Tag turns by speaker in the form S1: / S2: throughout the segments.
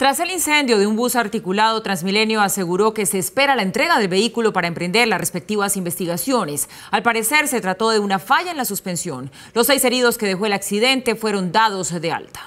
S1: Tras el incendio de un bus articulado, Transmilenio aseguró que se espera la entrega del vehículo para emprender las respectivas investigaciones. Al parecer, se trató de una falla en la suspensión. Los 6 heridos que dejó el accidente fueron dados de alta.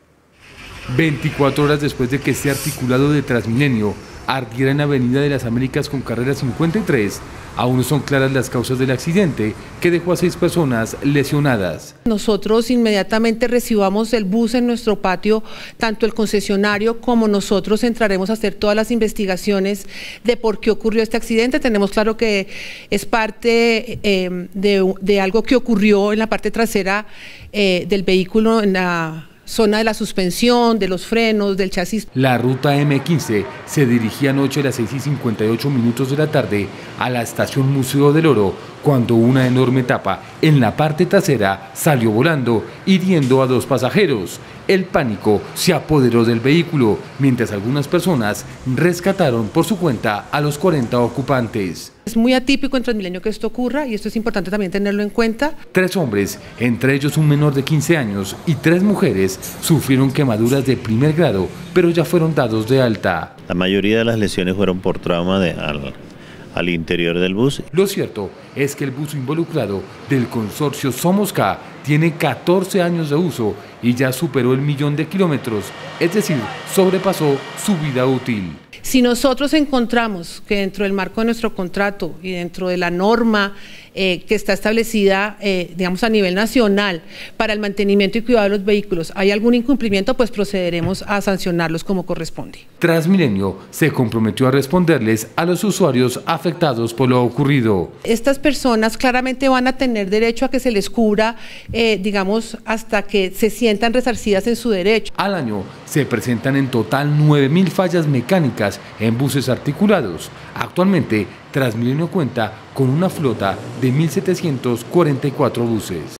S2: 24 horas después de que este articulado de Transmilenio ardiera en Avenida de las Américas con carrera 53, aún no son claras las causas del accidente que dejó a 6 personas lesionadas.
S3: Nosotros inmediatamente recibamos el bus en nuestro patio, tanto el concesionario como nosotros entraremos a hacer todas las investigaciones de por qué ocurrió este accidente. Tenemos claro que es parte de algo que ocurrió en la parte trasera del vehículo, en la zona de la suspensión, de los frenos, del chasis.
S2: La ruta M15 se dirigía anoche a las 6:58 de la tarde a la estación Museo del Oro, cuando una enorme tapa en la parte trasera salió volando, hiriendo a 2 pasajeros. El pánico se apoderó del vehículo, mientras algunas personas rescataron por su cuenta a los 40 ocupantes.
S3: Es muy atípico en Transmilenio que esto ocurra y esto es importante también tenerlo en cuenta.
S2: 3 hombres, entre ellos un menor de 15 años, y 3 mujeres sufrieron quemaduras de primer grado, pero ya fueron dados de alta.
S4: La mayoría de las lesiones fueron por trauma al interior del bus.
S2: Lo cierto es que el bus involucrado del consorcio Somos K tiene 14 años de uso y ya superó el 1.000.000 de kilómetros, es decir, sobrepasó su vida útil.
S3: Si nosotros encontramos que dentro del marco de nuestro contrato y dentro de la norma que está establecida, digamos, a nivel nacional para el mantenimiento y cuidado de los vehículos, hay algún incumplimiento, pues procederemos a sancionarlos como corresponde.
S2: Transmilenio se comprometió a responderles a los usuarios afectados por lo ocurrido.
S3: Estas personas claramente van a tener derecho a que se les cubra, digamos, hasta que se sientan resarcidas en su derecho.
S2: Al año se presentan en total 9.000 fallas mecánicas en buses articulados. Actualmente, Transmilenio cuenta con una flota de 1.744 buses.